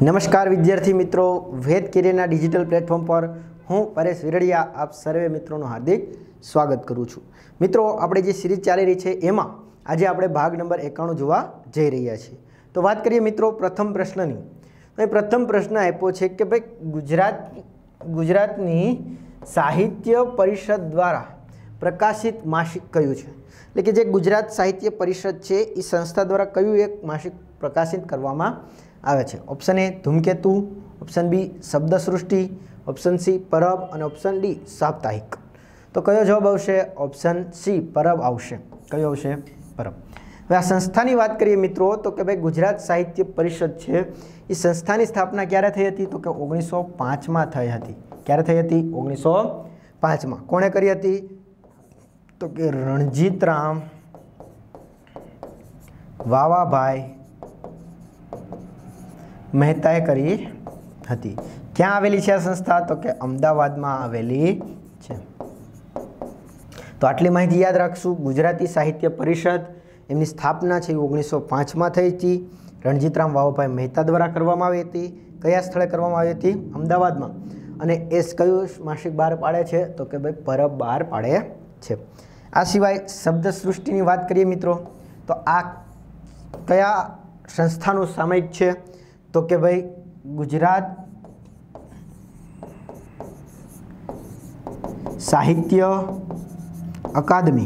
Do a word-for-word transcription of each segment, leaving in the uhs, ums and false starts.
नमस्कार विद्यार्थी मित्रों, वेद केरियरना डिजिटल प्लेटफॉर्म पर हूँ परेश विरड़िया आप सर्वे मित्रों हार्दिक स्वागत करूँ छूँ। मित्रों, आपणे जे सीरीज चाली रही है एमां आज आपणे भाग नंबर एकाणु जोवा जई रह्या छीए। तो बात करिए मित्रों प्रथम प्रश्ननी। तो प्रथम प्रश्न आप्यो छे कि भाई गुजरात गुजरातनी साहित्य परिषद द्वारा प्रकाशित मासिक कयुं छे, એટલે કે જે ગુજરાત સાહિત્ય પરિષદ છે એ સંસ્થા દ્વારા કયું એક માસિક પ્રકાશિત કરવામાં આવે છે? Option A Dhumketu, option B Shabdasrishti, option C Parab અને ઓપ્શન ડી સાપ્તાહિક। તો કયો જવાબ આવશે? ઓપ્શન સી પરબ આવશે। કયો આવશે? પરબ। હવે આ સંસ્થાની વાત કરીએ મિત્રો તો કે ભાઈ ગુજરાત સાહિત્ય પરિષદ છે એ સંસ્થાની સ્થાપના ક્યારે થઈ હતી? તો કે ઓગણીસો પાંચમાં થઈ હતી। ક્યારે થઈ હતી? ઓગણીસો પાંચમાં। કોણે કરી હતી? तो कि रणजीतराम वावाभाई मेहताए करी हती। क्या आवेली छे आ संस्था? तो कि अमदावाद में आवेली छे। तो आटली माहिती याद राखशुं। गुजराती साहित्य परिषद एमनी स्थापना छे ओगनीसो पांच में थई हती। रणजीतराम वावाभाई मेहता द्वारा करवामां आवी हती। कया स्थळे करवामां आवी हती? अमदावाद में। अने ए कयुं मासिक बहार पाडे छे? तो कि भाई परब बहार पाडे छे। आ सिवाय शब्द सृष्टिनी बात करिए मित्रों तो आ कया संस्थानुं सामयिक छे? तो कि भाई गुजरात साहित्य अकादमी।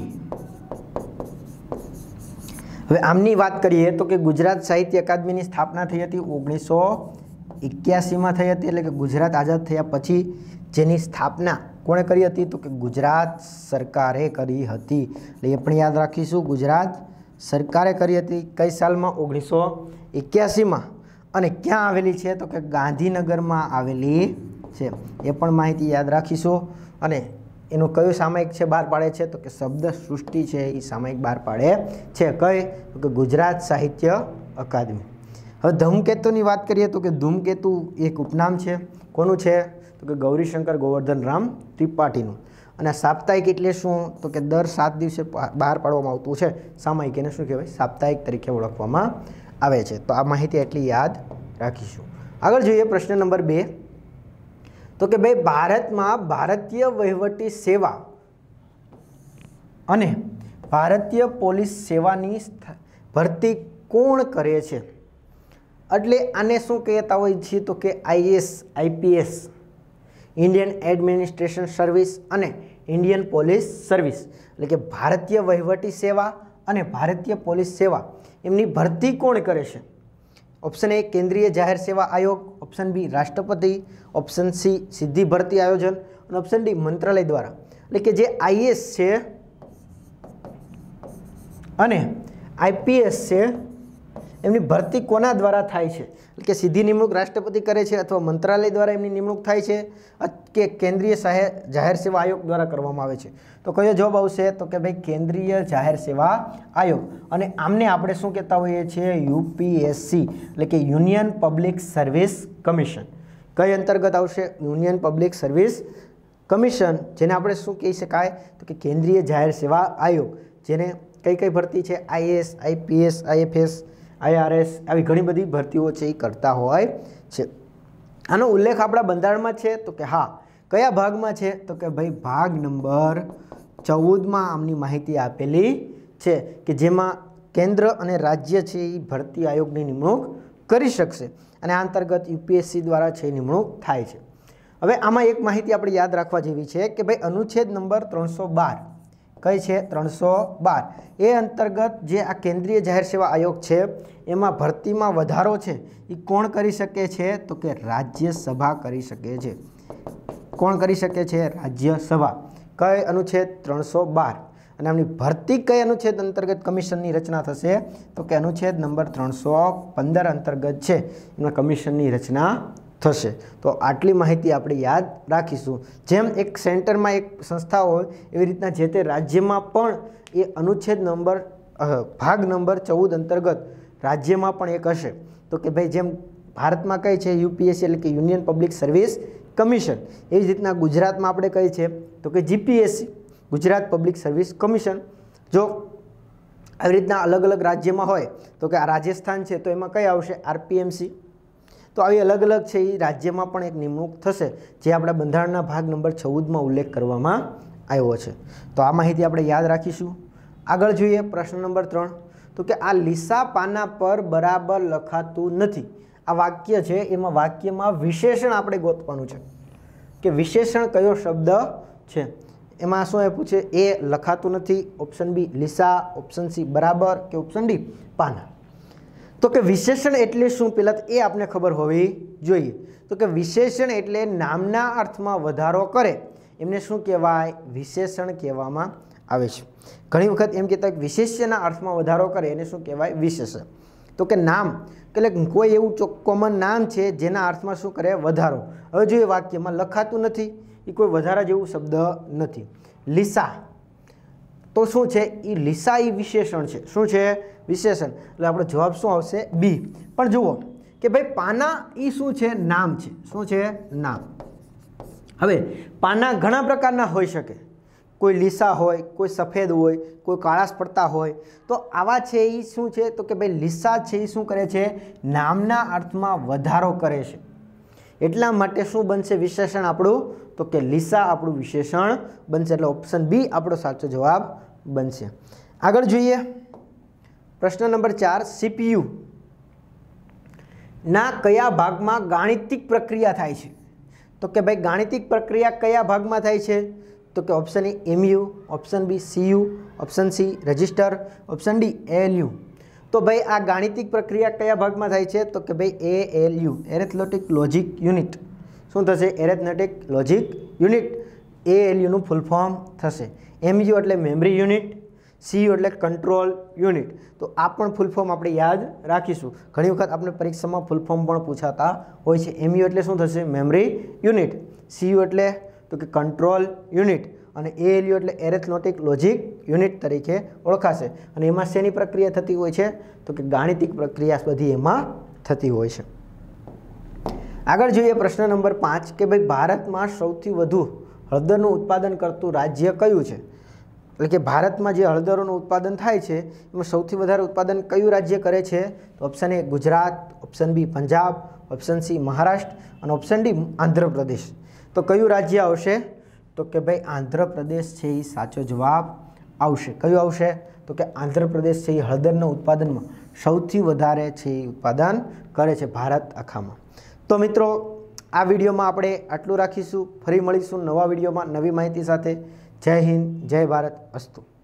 हवे आमनी बात करिए तो कि गुजरात साहित्य अकादमी स्थापना थई हती ओगनीसो एक्यासी में थई हती। एटले कि गुजरात आजाद थया पछी जेनी स्थापना कोणे करी हती? तो कि गुजरात सरकारे करी हती। એટલે એ પણ યાદ રાખીશું, गुजरात सरकारे करी हती। कई साल में? ओगनीसो एक्यासी में। અને ક્યાં આવેલી છે? તો કે ગાંધીનગરમાં આવેલી છે। એ પણ માહિતી યાદ રાખીશું। અને એનું કયું સામયિક છે બહાર પાડે છે? તો કે શબ્દ સૃષ્ટિ છે એ સામયિક બહાર પાડે છે। કઈ? તો કે ગુજરાત સાહિત્ય અકાદમી। હવે ધૂમકેતુની વાત કરીએ તો કે ધૂમકેતુ એક ઉપનામ છે। કોનું છે? तो कि गौरीशंकर गोवर्धन राम त्रिपाठीનું। અને સાપ્તાહિક એટલે શું? તો કે દર સાત દિવસે બહાર પાડવામાં આવતું છે સામયિક, એને શું કહેવાય? સાપ્તાહિક તરીકે ઓળખવામાં આવે છે। તો આ માહિતી એટલી યાદ રાખીશું। આગળ જોઈએ પ્રશ્ન નંબર બે। તો કે ભાઈ ભારતમાં ભારતીય વહીવટી સેવા અને ભારતીય પોલીસ સેવાની ભરતી કોણ કરે છે? એટલે આને શું કહેતા હોય છે? તો કે IAS, IPS, Indian administration service अने इंडियन पोलीस सर्विस। એટલે કે ભારતીય વહીવટી સેવા અને ભારતીય પોલીસ સેવા એમની ભરતી કોણ કરે છે? ઓપ્શન એ કેન્દ્રીય જાહેર સેવા આયોગ, ઓપ્શન બી રાષ્ટ્રપતિ, ઓપ્શન સી સીધી ભરતી આયોજન અને ઓપ્શન ડી મંત્રાલય દ્વારા। એટલે કે જે આઈએએસ છે અને આઈપીએસ છે એમની ભરતી કોના દ્વારા થાય છે? એટલે કે સીધી નિમણૂક રાષ્ટ્રપતિ કરે છે અથવા મંત્રાલય દ્વારા એમની નિમણૂક થાય છે કે કેન્દ્રીય જાહેર સેવા આયોગ દ્વારા કરવામાં આવે છે? તો કયો જવાબ આવશે? તો કે ભાઈ કેન્દ્રીય જાહેર સેવા આયોગ। અને આમને આપણે શું કહેતા હોઈએ છીએ? યુપીએસસી એટલે કે યુનિયન પબ્લિક સર્વિસ કમિશન। કઈ અંતર્ગત આવશે? યુનિયન પબ્લિક સર્વિસ કમિશન, જેને આપણે શું કહી શકાય? તો કે કેન્દ્રીય જાહેર સેવા આયોગ, જેને કઈ કઈ ભરતી છે? આઈએએસ, આઈપીએસ, આઈએફએસ, આઈઆરએસ આવી ઘણી બધી ભરતીઓ છે એ કરતા હોય છે। આનો ઉલ્લેખ આપણા બંધારણમાં છે? તો કે હા। કયા ભાગમાં છે? તો કે ભાઈ ભાગ નંબર ચૌદમાં આમની માહિતી આપેલી છે કે જેમાં કેન્દ્ર અને રાજ્ય છે એ ભરતી આયોગની નિમણૂક કરી શકશે અને આ અંતર્ગત યુપીએસસી દ્વારા છે નિમણૂક થાય છે। હવે આમાં એક માહિતી આપણે યાદ રાખવા જેવી છે કે ભાઈ અનુચ્છેદ નંબર ત્રણસો બાર કઈ છે? ત્રણસો બાર એ અંતર્ગત જે આ કેન્દ્રીય જાહેર સેવા આયોગ છે એમાં ભરતીમાં વધારો છે એ કોણ કરી શકે છે? તો કે રાજ્યસભા કરી શકે છે। કોણ કરી શકે છે? રાજ્યસભા। કઈ? અનુચ્છેદ ત્રણસો બાર। અને આમની ભરતી કઈ અનુચ્છેદ અંતર્ગત કમિશનની રચના થશે? તો કે અનુચ્છેદ નંબર ત્રણસો પંદર અંતર્ગત છે એમાં કમિશનની રચના થશે। તો આટલી માહિતી આપણે યાદ રાખીશું। જેમ એક સેન્ટરમાં એક સંસ્થા હોય એવી રીતના જે તે રાજ્યમાં પણ એ અનુચ્છેદ નંબર ભાગ નંબર ચૌદ અંતર્ગત રાજ્યમાં પણ એક હશે। તો કે ભાઈ જેમ ભારતમાં કઈ છે? યુપીએસસી એટલે કે યુનિયન પબ્લિક સર્વિસ કમિશન, એવી જ રીતના ગુજરાતમાં આપણે કઈ છે? તો કે GPSC, Gujarat public service commission. જો આવી રીતના અલગ અલગ રાજ્યમાં હોય તો કે આ રાજસ્થાન છે તો એમાં કઈ આવશે? આરપીએમસી। તો આવી અલગ અલગ છે એ રાજ્યમાં પણ એક નિમણૂક થશે, જે આપણા બંધારણના ભાગ નંબર ચૌદમાં ઉલ્લેખ કરવામાં આવ્યો છે. તો આ માહિતી આપણે યાદ રાખીશું. આગળ જોઈએ પ્રશ્ન નંબર ત્રણ. તો કે આ લીસા પાના પર બરાબર લખાતું નથી. આ વાક્ય છે, એમાં વાક્યમાં વિશેષણ આપણે ગોતવાનું છે કે વિશેષણ કયો શબ્દ છે. એમાં શું આપ્યું છે? એ લખાતું નથી, ઓપ્શન બી લીસા, ઓપ્શન સી બરાબર કે ઓપ્શન ડી પાના. તો કે વિશેષણ એટલે શું, પહેલાં તો એ આપણે ખબર હોવી જોઈએ. તો કે વિશેષણ એટલે નામના અર્થમાં વધારો કરે એમને શું કહેવાય? વિશેષણ કહેવામાં આવે છે. ઘણી વખત એમ કહેતા કે વિશેષ્યના અર્થમાં વધારો કરે એને શું કહેવાય? વિશેષણ. તો કે નામ એટલે કોઈ એવું કોમન નામ છે જેના અર્થમાં શું કરે? વધારો. હવે જોઈએ વાક્યમાં લખાતું નથી, એ કોઈ વધારા જેવું શબ્દ નથી. લીસા તો શું છે? એ લીસા એ વિશેષણ છે. શું છે? વિશેષણ. એટલે આપણો જવાબ શું આવશે? બી. પણ જુઓ કે ભાઈ પાના એ શું છે? નામ છે. શું છે? નામ. હવે પાના ઘણા પ્રકારના હોઈ શકે. કોઈ લીસા હોય, કોઈ સફેદ હોય, કોઈ કાળાશ પડતા હોય. તો આવા છે એ શું છે? તો કે ભાઈ લીસા છે એ શું કરે છે? નામના અર્થમાં વધારો કરે છે. એટલા માટે શું બનશે વિશેષણ આપણું? તો કે લીસા આપણું વિશેષણ બનશે. એટલે ઓપ્શન બી આપણો સાચો જવાબ બનશે. આગળ જોઈએ પ્રશ્ન નંબર ચાર. સીપીયુ ના કયા ભાગમાં ગાણિતિક પ્રક્રિયા થાય છે? તો કે ભાઈ ગાણિતિક પ્રક્રિયા કયા ભાગમાં થાય છે? તો કે option A MU, option B CU, option C register, option D ALU. તો ભાઈ આ ગાણિતિક પ્રક્રિયા કયા ભાગમાં થાય છે? તો કે ભાઈ એએલયુ, એરેથમેટિક લોજિક યુનિટ. શું થશે? Arithmetic logic unit. એએલયુનું ફૂલ ફોર્મ થશે. એમયુ એટલે મેમરી યુનિટ, સીયુ એટલે કંટ્રોલ યુનિટ. તો આ પણ ફૂલ ફોર્મ આપણે યાદ રાખીશું. ઘણી વખત આપણે પરીક્ષામાં ફૂલ ફોર્મ પણ પૂછાતા હોય છે. એમયુ એટલે શું થશે? Memory unit. સીયુ એટલે તો કે કંટ્રોલ યુનિટ અને એએલયુ એટલે એરેથમેટિક લોજિક યુનિટ તરીકે ઓળખાશે. અને એમાં શેની પ્રક્રિયા થતી હોય છે? તો કે ગાણિતિક પ્રક્રિયા બધી એમાં થતી હોય છે. આગળ જોઈએ પ્રશ્ન નંબર પાંચ કે ભાઈ ભારતમાં સૌથી વધુ હળદરનું ઉત્પાદન કરતું રાજ્ય કયું છે? એટલે કે ભારતમાં જે હળદરનું ઉત્પાદન થાય છે એમાં સૌથી વધારે ઉત્પાદન કયું રાજ્ય કરે છે? તો option A Gujarat, option B Punjab, option C Maharashtra અને ઓપ્શન ડી આંધ્રપ્રદેશ. તો કયું રાજ્ય આવશે? તો કે ભાઈ આંધ્રપ્રદેશ છે એ સાચો જવાબ આવશે. કયું આવશે? તો કે આંધ્રપ્રદેશ છે એ હળદરના ઉત્પાદનમાં સૌથી વધારે છે એ ઉત્પાદન કરે છે ભારત આખામાં. તો મિત્રો આ વિડીયોમાં આપણે આટલું રાખીશું. ફરી મળીશું નવા વિડીયોમાં નવી માહિતી સાથે. જય હિન્દ, જય ભારત. અસ્તુ.